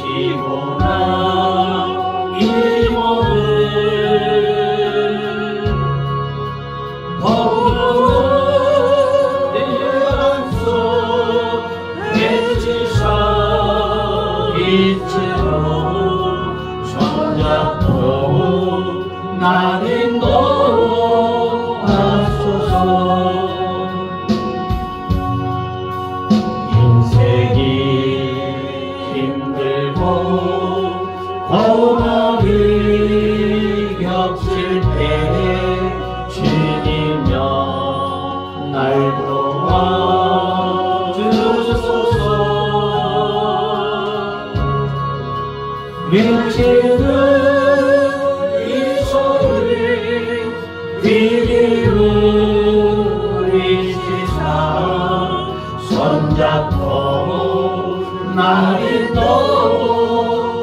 피곤한 이 몸을 거룩한 내 안속 해지사 빛으로 손잡고 나를 인도하소서. 인생이 힘들고 고난이 겹칠 때 주님여 날 도와주소서. 외치는 이 소리 귀 기울이시사 손잡고 날 인도하소서.